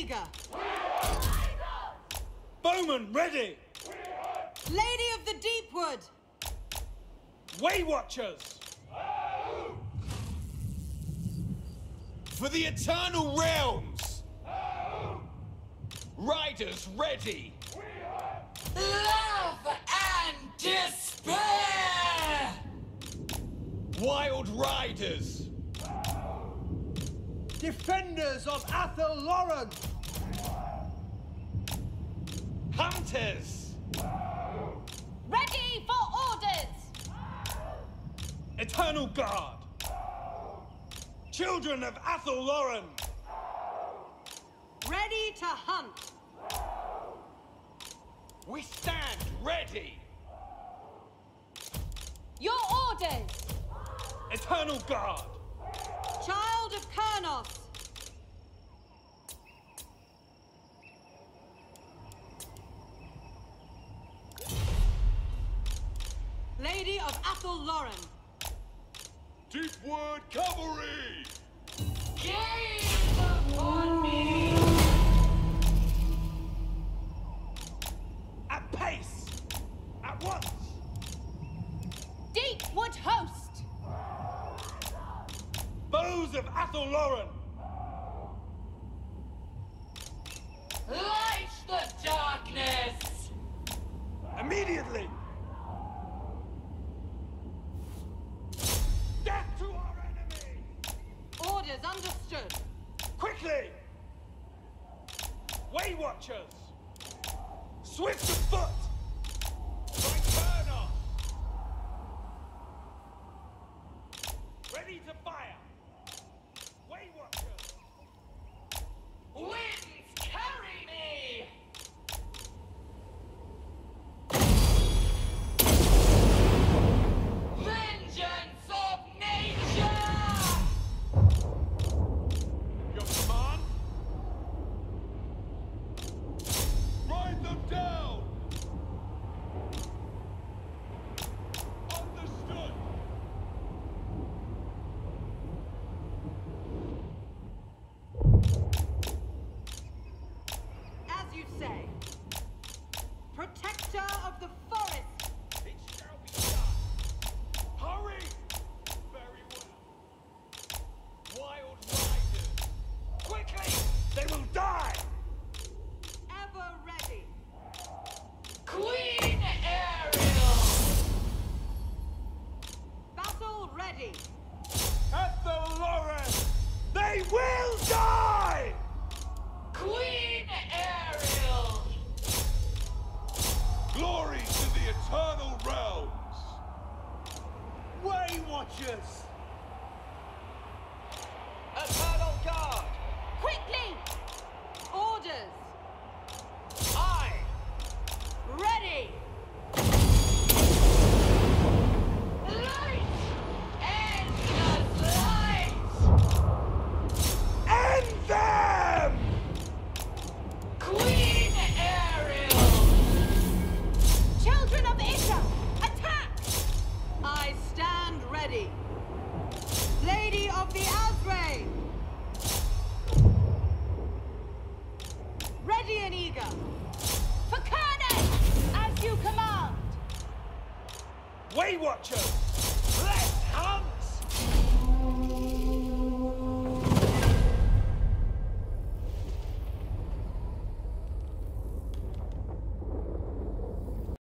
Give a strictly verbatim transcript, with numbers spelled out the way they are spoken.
eager. Bowman ready. Lady of the Deepwood. Way Watchers. For the Eternal Realms. Riders ready. Love and despair! Wild Riders. Defenders of Athel Loren. Hunters. Ready for orders! Eternal Guard. Children of Athel Loren. Ready to hunt. We stand ready. Your orders! Eternal Guard. Child of Kurnos. Lady of Athel Loren. Deepwood Cavalry. Gaze upon me! At pace. At once. Deepwood host! Bows of Athel Loren. Light the darkness! Immediately. Death to our enemy. Orders understood. Quickly. Way Watchers. Swift of foot. By Kurnos. Ready to fire. Way Watchers. Winds carry me! Vengeance of nature! Your command? Ride them down! Understood! As you say. Protector of the forest. It shall be done! Hurry! Very well. Wild Riders! Quickly! They will die! Ever ready. Queen Ariel! Battle ready. Athel Loren! They will die! Queen Ariel! Glory to the Eternal Realms! Way Watchers. Eternal Guard! Quickly! Orders. I! Ready. Light! Endless light! End them! Queen Ariel! Children of Isha! Attack! I stand ready. Lady of the Azrae. Ready and eager. For Kurnos! As you command! Way Watchers!